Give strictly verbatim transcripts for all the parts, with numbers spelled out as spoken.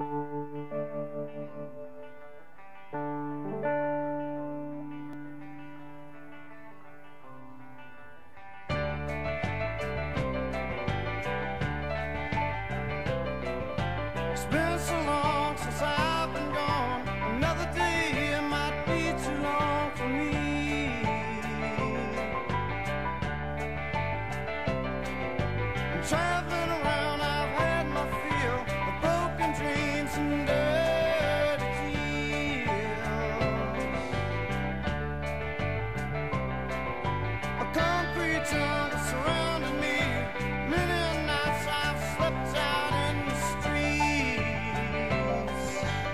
It's been so long since I've been gone. Another day might be too long for me. I'm traveling around, I've had my fill of broken dreams and dirty tears. A concrete jungle surrounding me. Many nights I've slept out in the streets.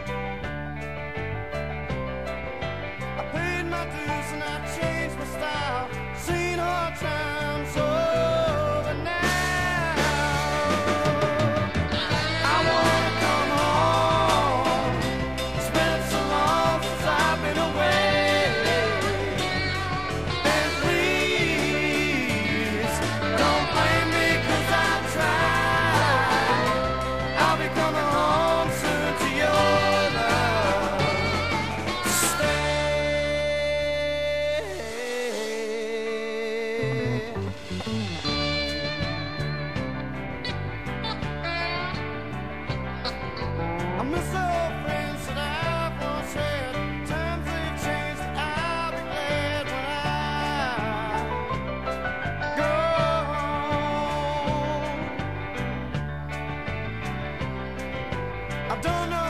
I paid my dues and I changed my style. Seen hard times over now. I wanna come home. It's been so long since I've been away. And please don't blame me 'cause I tried. I'll be coming home soon to your love to stay. I miss the old friends that I've once had. Times they've changed, but I'll be glad when I go home. I don't know